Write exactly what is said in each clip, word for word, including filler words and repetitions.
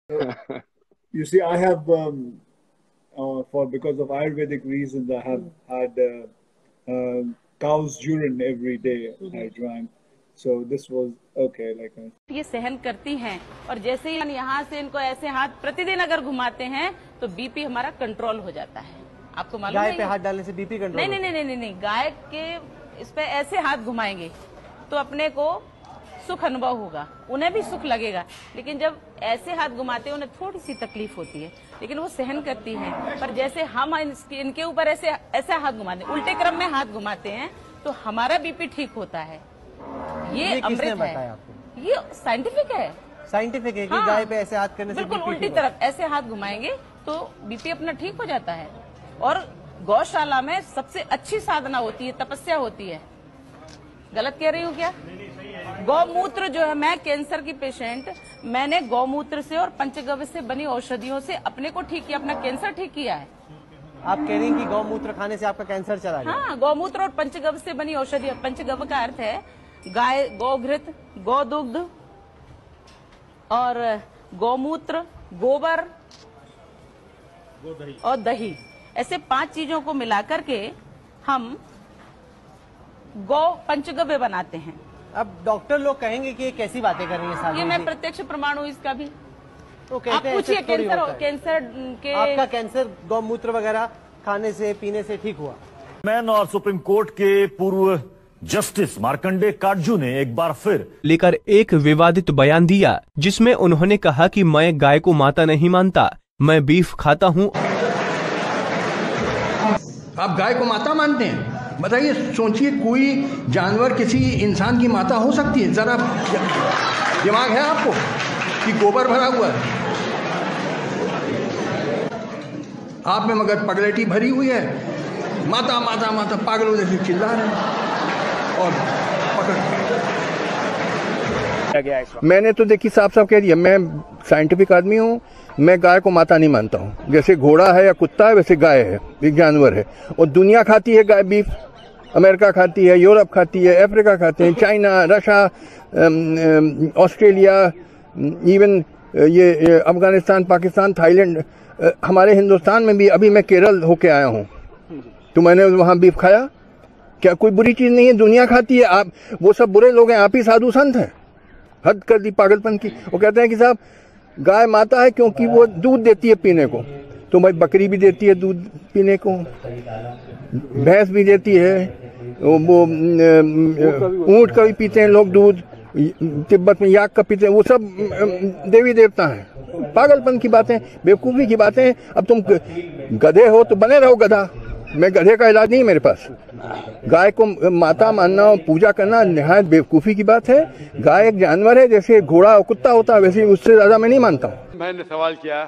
You see, I have, um, uh, for because of Ayurvedic reasons, I have had uh, uh, cow's urine every day. I drank, so this was okay. Like a... ये सहन करती हैं और जैसे ही यहाँ से इनको ऐसे हाथ प्रतिदिन अगर घुमाते हैं तो बीपी हमारा कंट्रोल हो जाता है। आपको मालूम है? गाय पे हाथ डालने से बीपी कंट्रोल? नहीं नहीं नहीं नहीं नहीं, गाय के इस पे ऐसे हाथ घुमाएंगे तो अपने को सुख अनुभव होगा, उन्हें भी सुख लगेगा। लेकिन जब ऐसे हाथ घुमाते हैं उन्हें थोड़ी सी तकलीफ होती है, लेकिन वो सहन करती हैं। पर जैसे हम इनके ऊपर ऐसे ऐसा हाथ घुमाते हैं, उल्टे क्रम में हाथ घुमाते हैं तो हमारा बीपी ठीक होता है। ये, ये अमृत है, आपको? ये साइंटिफिक है। साइंटिफिक है कि हाँ, गाय पे ऐसे हाथ करने से बिल्कुल उल्टी तरफ ऐसे हाथ घुमाएंगे तो बीपी अपना ठीक हो जाता है। और गौशाला में सबसे अच्छी साधना होती है, तपस्या होती है। गलत कह रही हूँ क्या? गौमूत्र जो है, मैं कैंसर की पेशेंट, मैंने गौमूत्र से और पंचगव्य से बनी औषधियों से अपने को ठीक किया, अपना कैंसर ठीक किया है। आप कह रही हैं कि गौमूत्र खाने से आपका कैंसर चला गया? हाँ, गौमूत्र और पंचगव्य से बनी औषधि। पंचगव्य का अर्थ है गाय, गौघृत, गौदुग्ध और गौमूत्र, गोबर और दही, ऐसे पांच चीजों को मिलाकर के हम गौ पंचगव्य बनाते हैं। अब डॉक्टर लोग कहेंगे कि ये कैसी बातें कर रही हैं? ये मैं प्रत्यक्ष प्रमाण हूँ इसका भी। तो कहते हैं, आप पूछिए कैंसर कैंसर के आपका कैंसर गौमूत्र वगैरह खाने से पीने से ठीक हुआ? मैन और सुप्रीम कोर्ट के पूर्व जस्टिस मार्कंडे काटजू ने एक बार फिर लेकर एक विवादित बयान दिया, जिसमें उन्होंने कहा कि मैं गाय को माता नहीं मानता, मैं बीफ खाता हूँ। आप गाय को माता मानते हैं? बताइए, सोचिए, कोई जानवर किसी इंसान की माता हो सकती है? जरा दिमाग है आपको कि गोबर भरा हुआ है आप में, मगर पगलेटी भरी हुई है, माता माता माता पागलों जैसे चिल्ला रहे हैं और पकड़। मैंने तो देखिए साफ साफ कह दिया, मैं साइंटिफिक आदमी हूँ, मैं गाय को माता नहीं मानता हूँ। जैसे घोड़ा है या कुत्ता है वैसे गाय है, एक जानवर है। और दुनिया खाती है गाय बीफ, अमेरिका खाती है, यूरोप खाती है, अफ्रीका खाते हैं, चाइना, रशिया, ऑस्ट्रेलिया, इवन ये अफगानिस्तान, पाकिस्तान, थाईलैंड, हमारे हिंदुस्तान में भी। अभी मैं केरल होके आया हूँ तो मैंने वहाँ बीफ खाया। क्या कोई बुरी चीज नहीं है? दुनिया खाती है। आप वो सब बुरे लोग हैं, आप ही साधु संत हैं। हद कर दी पागलपन की। वो कहते हैं कि साहब गाय माता है क्योंकि वो दूध देती है पीने को, तो भाई बकरी भी देती है दूध पीने को, भैंस भी देती है, वो ऊंट का भी पीते हैं लोग दूध, तिब्बत में याक का पीते हैं, वो सब देवी देवता हैं। पागलपन की बातें, बेवकूफ़ी की बातें। अब तुम गधे हो तो बने रहो गधा। मैं गधे का इलाज नहीं मेरे पास। गाय को माता मानना और पूजा करना निहायत बेवकूफ़ी की बात है। गाय एक जानवर है, जैसे घोड़ा और कुत्ता होता है वैसे, उससे ज़्यादा मैं नहीं मानता हूँ। मैंने सवाल किया,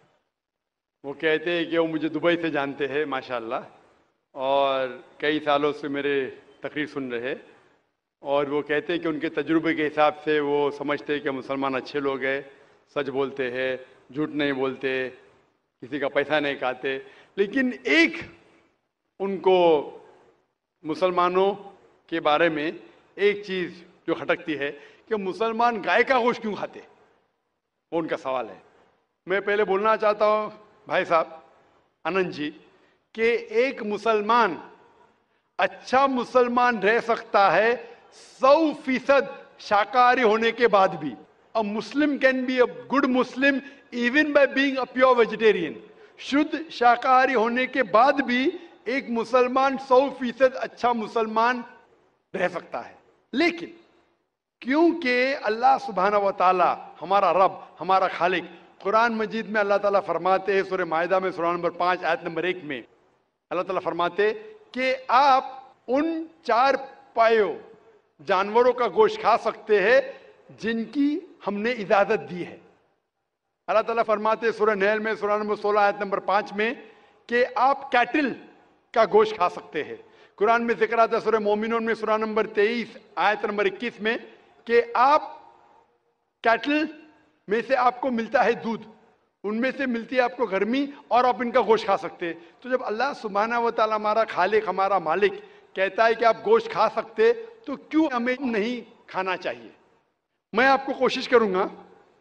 वो कहते हैं कि वो मुझे दुबई से जानते हैं माशाल्लाह, और कई सालों से मेरे तकरीर सुन रहे, और वो कहते हैं कि उनके तजुर्बे के हिसाब से वो समझते हैं कि मुसलमान अच्छे लोग हैं, सच बोलते हैं, झूठ नहीं बोलते, किसी का पैसा नहीं खाते। लेकिन एक उनको मुसलमानों के बारे में एक चीज़ जो खटकती है कि मुसलमान गाय का गोश्त क्यों खाते, वो उनका सवाल है। मैं पहले बोलना चाहता हूँ भाई साहब आनंद जी कि एक मुसलमान अच्छा मुसलमान रह सकता है सौ फीसद शाकाहारी होने के बाद भी। A Muslim can be a good Muslim even by being a pure vegetarian. शुद्ध शाकाहारी होने के बाद भी एक मुसलमान सौ फीसद अच्छा मुसलमान रह सकता है। लेकिन क्योंकि अल्लाह सुब्हानहू व तआला हमारा रब, हमारा खालिक, कुरान मजीद में अल्लाह ताला फरमाते हैं, सूरह माइदा में सूरा नंबर पाँच आयत नंबर एक में अल्लाह ताला फरमाते कि आप उन चार पायों जानवरों का गोश्त खा सकते हैं जिनकी हमने इजाजत दी है। अल्लाह ताला फरमाते सूरह नहल में सूरा नंबर सोलह आयत नंबर पाँच में कि आप कैटिल का गोश्त खा सकते हैं। कुरान में जिक्र आता है सूरह मोमिनून में सूरा नंबर तेईस आयत नंबर इक्कीस में कि आप कैटल में से आपको मिलता है दूध, उनमें से मिलती है आपको गर्मी, और आप इनका गोश्त खा सकते हैं। तो जब अल्लाह सुब्हानहू व तआला हमारा खालिक, हमारा मालिक कहता है कि आप गोश्त खा सकते, तो क्यों हमें नहीं खाना चाहिए? मैं आपको कोशिश करूंगा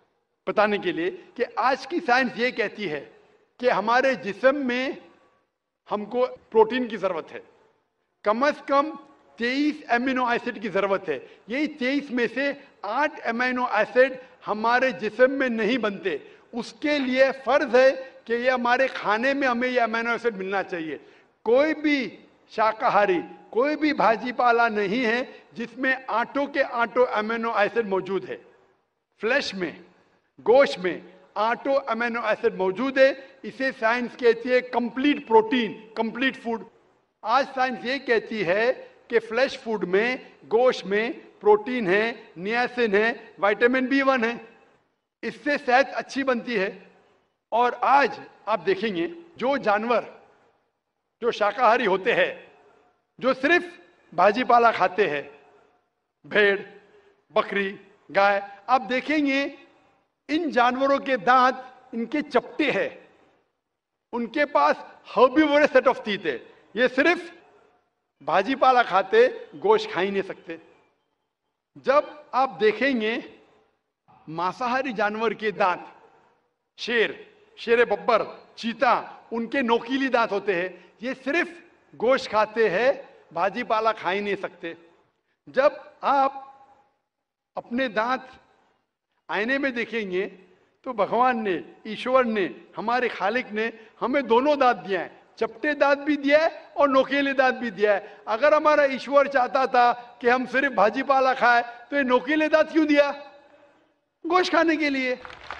बताने के लिए कि आज की साइंस ये कहती है कि हमारे जिस्म में हमको प्रोटीन की जरूरत है, कम से कम तेईस एमिनो एसिड की जरूरत है। यही तेईस में से आठ एमिनो एसिड हमारे जिस्म में नहीं बनते, उसके लिए फर्ज है कि ये हमारे खाने में हमें ये अमीनो एसिड मिलना चाहिए। कोई भी शाकाहारी, कोई भी भाजी पाला नहीं है जिसमें आटों के आटो अमीनो एसिड मौजूद है। फ्लैश में, गोश्त में आटो अमीनो एसिड मौजूद है। इसे साइंस कहती है कंप्लीट प्रोटीन, कंप्लीट फूड। आज साइंस ये कहती है कि फ्लैश फूड में, गोश्त में प्रोटीन है, नियासिन है, विटामिन बी वन है, इससे सेहत अच्छी बनती है। और आज आप देखेंगे जो जानवर जो शाकाहारी होते हैं, जो सिर्फ भाजी पाला खाते हैं, भेड़, बकरी, गाय, आप देखेंगे इन जानवरों के दांत इनके चपटे हैं, उनके पास हर्बीवोरस सेट ऑफ टीथ है। ये सिर्फ भाजी पाला खाते, गोश्त खा ही नहीं सकते। जब आप देखेंगे मांसाहारी जानवर के दांत, शेर, शेर बब्बर, चीता, उनके नोकीली दांत होते हैं। ये सिर्फ गोश्त खाते हैं, भाजी पाला खा ही नहीं सकते। जब आप अपने दांत आईने में देखेंगे तो भगवान ने, ईश्वर ने, हमारे खालिक ने हमें दोनों दांत दिया है, चपटे दांत भी दिया है और नोकीले दांत भी दिया है। अगर हमारा ईश्वर चाहता था कि हम सिर्फ भाजी पाला खाए तो ये नोकीले दांत क्यों दिया? गोश्त खाने के लिए।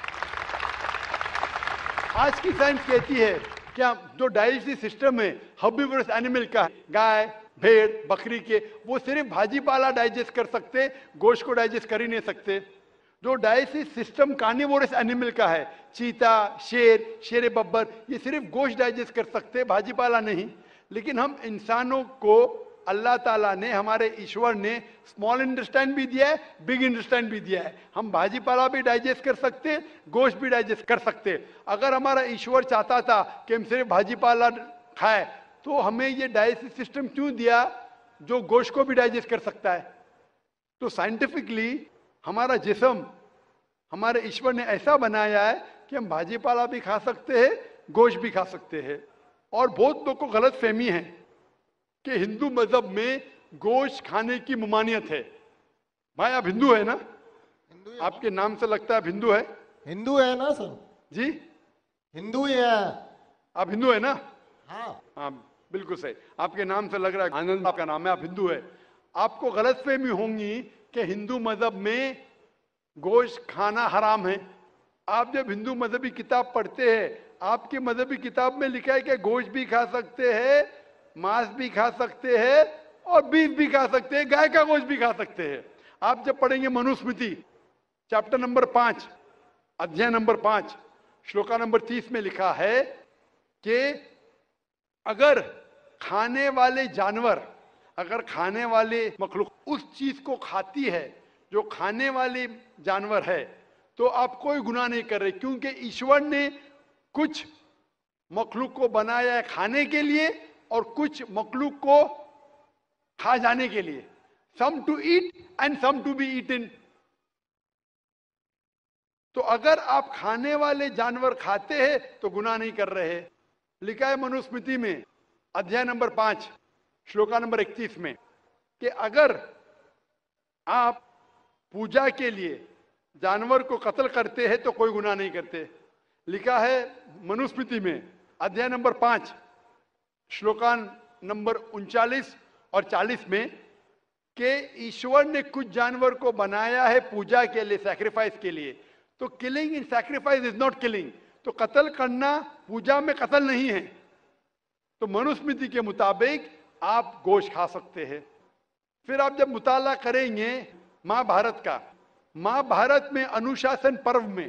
आज की साइंस कहती है कि जो डाइजेस्टिव सिस्टम है हर्बीवोरस एनिमल का, गाय, भेड़, बकरी के, वो सिर्फ भाजी पाला डाइजेस्ट कर सकते, गोश्त को डाइजेस्ट कर ही नहीं सकते। जो डाइजेस्टिव सिस्टम कार्निवोरस एनिमल का है, चीता, शेर, शेर बब्बर, ये सिर्फ गोश्त डाइजेस्ट कर सकते, भाजी पाला नहीं। लेकिन हम इंसानों को अल्लाह ताला ने, हमारे ईश्वर ने स्मॉल इंटेस्टाइन भी दिया है, बिग इंटेस्टाइन भी दिया है। हम भाजी पाला भी डाइजेस्ट कर सकते, गोश्त भी डाइजेस्ट कर सकते। अगर हमारा ईश्वर चाहता था कि हम सिर्फ भाजी पाला खाए तो हमें ये डाइजेस्टिव सिस्टम क्यों दिया जो गोश्त को भी डाइजेस्ट कर सकता है? तो साइंटिफिकली हमारा जिस्म हमारे ईश्वर ने ऐसा बनाया है कि हम भाजी पाला भी खा सकते हैं, गोश्त भी खा सकते हैं। और बहुत लोगों को गलत फहमी है कि हिंदू मजहब में गोश्त खाने की ममानियत है। भाई आप हिंदू है ना? हिंदू है। आपके नाम से लगता है आप हिंदू है। हिंदू है ना सर? जी हिंदू ही है। आप हिंदू है ना? हाँ हाँ बिल्कुल सही, आपके नाम से लग रहा है, आनंद आपका नाम है, आप हिंदू है। आपको गलत फहमी होंगी कि हिंदू मजहब में गोश्त खाना हराम है। आप जब हिंदू मजहबी किताब पढ़ते हैं, आपकी मजहबी किताब में लिखा है कि गोश्त भी खा सकते हैं, मांस भी खा सकते हैं और बीफ भी खा सकते हैं, गाय का गोश्त भी खा सकते हैं। आप जब पढ़ेंगे मनुस्मृति चैप्टर नंबर पांच, अध्याय नंबर पांच, श्लोका नंबर तीस में लिखा है कि अगर खाने वाले जानवर, अगर खाने वाले मखलूक उस चीज को खाती है जो खाने वाले जानवर है, तो आप कोई गुनाह नहीं कर रहे, क्योंकि ईश्वर ने कुछ मखलूक को बनाया है खाने के लिए और कुछ मखलूक को खा जाने के लिए। Some to eat and some to be eaten. तो अगर आप खाने वाले जानवर खाते हैं तो गुनाह नहीं कर रहे। लिखा है मनुस्मृति में अध्याय नंबर पांच, श्लोका नंबर इकतीस में कि अगर आप पूजा के लिए जानवर को कत्ल करते हैं तो कोई गुनाह नहीं करते। लिखा है मनुस्मृति में अध्याय नंबर पांच, श्लोकान नंबर उनचालीस और चालीस में कि ईश्वर ने कुछ जानवर को बनाया है पूजा के लिए, सैक्रिफाइस के लिए। तो killing in sacrifice is not killing. तो कत्ल करना पूजा में कत्ल नहीं है। तो मनुस्मृति के मुताबिक आप गोश्त खा सकते हैं। फिर आप जब मुताला करेंगे महाभारत का, महाभारत में अनुशासन पर्व में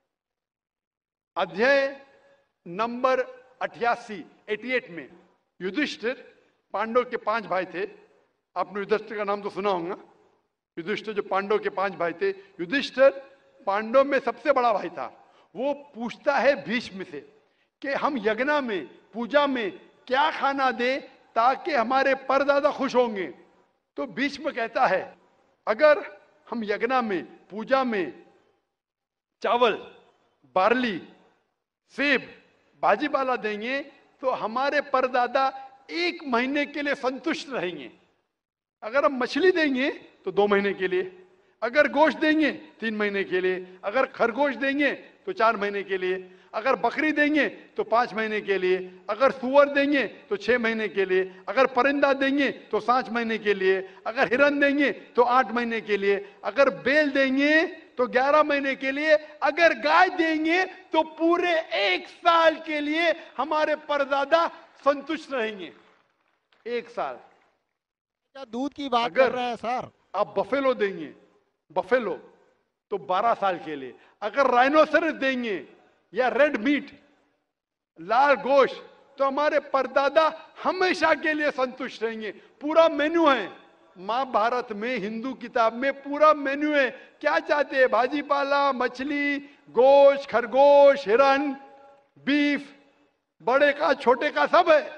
अध्याय नंबर अठासी, अठासी में युधिष्ठिर, पांडव के पांच भाई थे, आपने युधिष्ठिर का नाम तो सुना होगा। युधिष्ठिर जो पांडव के पांच भाई थे, युधिष्ठिर पांडव में सबसे बड़ा भाई था। वो पूछता है भीष्म से कि हम यज्ञ में, पूजा में क्या खाना दे ताकि हमारे परदादा खुश होंगे। तो भीष्म कहता है अगर हम यज्ञ में, पूजा में चावल, बार्ली, सेब, भाजीपाला देंगे तो हमारे परदादा एक महीने के लिए संतुष्ट रहेंगे। अगर हम मछली देंगे तो दो महीने के लिए, अगर गोश्त देंगे तीन महीने के लिए, अगर खरगोश देंगे तो चार महीने के लिए, अगर बकरी देंगे तो पांच महीने के लिए, अगर सुअर देंगे तो छह महीने के लिए, अगर परिंदा देंगे तो सात महीने के लिए, अगर हिरन देंगे तो आठ महीने के लिए, अगर बैल देंगे तो ग्यारह महीने के लिए, अगर गाय देंगे तो पूरे एक साल के लिए हमारे परदादा संतुष्ट रहेंगे। एक साल। क्या दूध की बात अगर कर रहे हैं सर? आप बफेलो देंगे, बफेलो तो बारह साल के लिए, अगर राइनोसरस देंगे या रेड मीट, लाल गोश्त, तो हमारे परदादा हमेशा के लिए संतुष्ट रहेंगे। पूरा मेन्यू है महाभारत में, हिंदू किताब में पूरा मेन्यू है। क्या चाहते हैं? भाजीपाला, मछली, गोश्त, खरगोश, हिरन, बीफ, बड़े का छोटे का सब है।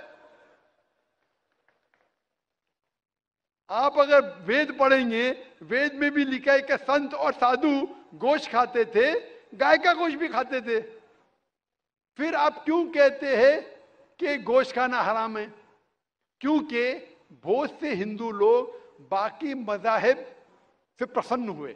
आप अगर वेद पढ़ेंगे, वेद में भी लिखा है कि संत और साधु गोश्त खाते थे, गाय का गोश्त भी खाते थे। फिर आप क्यों कहते हैं कि गोश्त खाना हराम है? क्योंकि बहुत से हिंदू लोग बाकी मजाहिब से प्रसन्न हुए।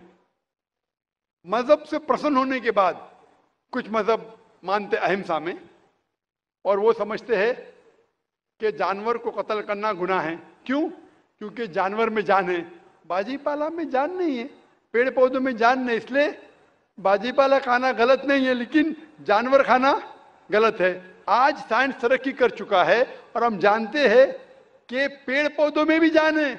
मजहब से प्रसन्न होने के बाद कुछ मजहब मानते अहिंसा में, और वो समझते हैं कि जानवर को कत्ल करना गुनाह है। क्यों? क्योंकि जानवर में जान है, बाजीपाला में जान नहीं है, पेड़ पौधों में जान नहीं, इसलिए बाजीपाला खाना गलत नहीं है, लेकिन जानवर खाना गलत है। आज साइंस तरक्की कर चुका है और हम जानते हैं कि पेड़ पौधों में भी जान है,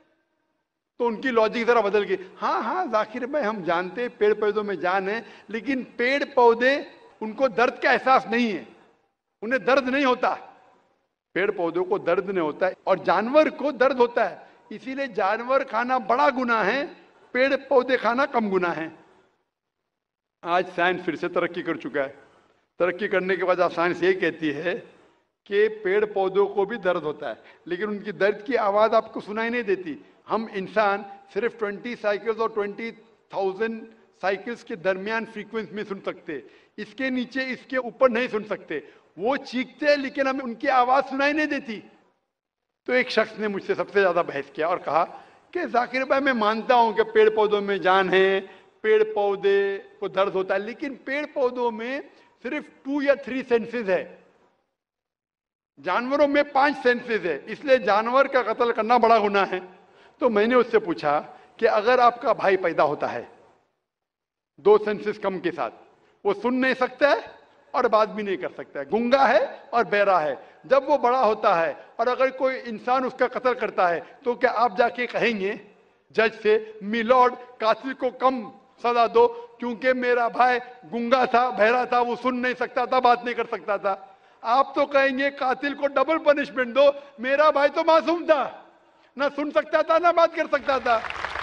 तो उनकी लॉजिक जरा बदल गई। हाँ हाँ जाकिर भाई, हम जानते हैं पेड़ पौधों में जान है, लेकिन पेड़ पौधे उनको दर्द का एहसास नहीं है, उन्हें दर्द नहीं होता। पेड़ पौधों को दर्द नहीं होता है और जानवर को दर्द होता है, इसीलिए जानवर खाना बड़ा गुनाह है, पेड़ पौधे खाना कम गुनाह है। आज साइंस फिर से तरक्की कर चुका है। तरक्की करने के बाद आज साइंस ये कहती है कि पेड़ पौधों को भी दर्द होता है, लेकिन उनकी दर्द की आवाज आपको सुनाई नहीं देती। हम इंसान सिर्फ ट्वेंटी साइकिल्स और ट्वेंटी थाउजेंड साइकिल्स के दरमियान फ्रीक्वेंसी में सुन सकते, इसके नीचे इसके ऊपर नहीं सुन सकते। वो चीखते हैं लेकिन हमें उनकी आवाज सुनाई नहीं देती। तो एक शख्स ने मुझसे सबसे ज्यादा बहस किया और कहा कि जाकिर भाई, मैं मानता हूं कि पेड़ पौधों में जान है, पेड़ पौधे को दर्द होता है, लेकिन पेड़ पौधों में सिर्फ टू या थ्री सेंसेस है, जानवरों में पांच सेंसेस है, इसलिए जानवर का कत्ल करना बड़ा गुनाह है। तो मैंने उससे पूछा कि अगर आपका भाई पैदा होता है दो सेंसेस कम के साथ, वो सुन नहीं सकता है और बात भी नहीं कर सकता है, गूंगा है और बहरा है, जब वो बड़ा होता है और अगर कोई इंसान उसका कत्ल करता है तो क्या आप जाके कहेंगे जज से, मिलॉर्ड कातिल को कम सजा दो क्योंकि मेरा भाई गूंगा था, बहरा था, वो सुन नहीं सकता था, बात नहीं कर सकता था? आप तो कहेंगे कातिल को डबल पनिशमेंट दो, मेरा भाई तो मासूम था, ना सुन सकता था ना बात कर सकता था।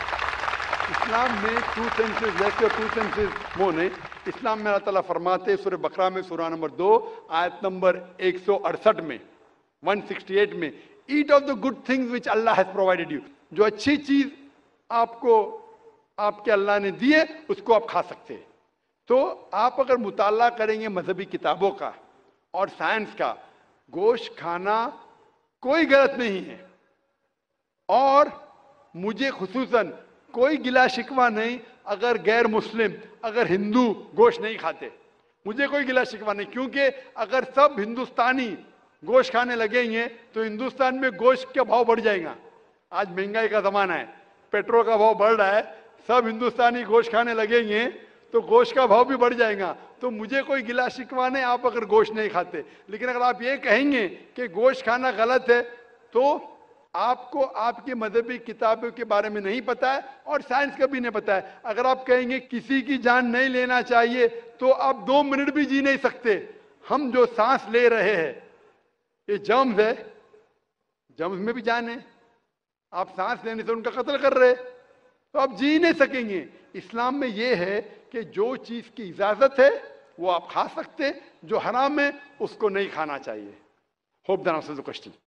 इस्लाम में टू सेंसेस लेस और टू सेंसेस मोर नहीं। इस्लाम में अल्लाह ताला फरमाते सूरह बकरा में सूरह नंबर दो आयत नंबर एक सौ अड़सठ में एक सौ अड़सठ में, eat of the good things which Allah has provided you, जो अच्छी चीज आपको आपके अल्लाह ने दिए उसको आप खा सकते हैं। तो आप अगर मुताला करेंगे मजहबी किताबों का और साइंस का, गोश्त खाना कोई गलत नहीं है और मुझे खुसूसन कोई गिला शिकवा नहीं अगर गैर मुस्लिम, अगर हिंदू गोश्त नहीं खाते, मुझे कोई गिला शिकवा नहीं, क्योंकि अगर सब हिंदुस्तानी गोश्त खाने लगेंगे तो हिंदुस्तान में गोश्त का भाव बढ़ जाएगा। आज महंगाई का जमाना है, पेट्रोल का भाव बढ़ रहा है, सब हिंदुस्तानी गोश्त खाने लगेंगे तो गोश्त का भाव भी बढ़ जाएगा। तो मुझे कोई गिला शिकवा नहीं आप अगर गोश्त नहीं खाते, लेकिन अगर आप ये कहेंगे कि गोश्त खाना गलत है तो आपको आपकी मजहबी किताबों के बारे में नहीं पता है और साइंस का भी नहीं पता है। अगर आप कहेंगे किसी की जान नहीं लेना चाहिए तो आप दो मिनट भी जी नहीं सकते। हम जो सांस ले रहे हैं ये जर्म्स है, जर्म्स में भी जान है, आप सांस लेने से उनका कत्ल कर रहे तो आप जी नहीं सकेंगे। इस्लाम में यह है कि जो चीज की इजाजत है वो आप खा सकते, जो हराम है उसको नहीं खाना चाहिए। Hope that answers the question.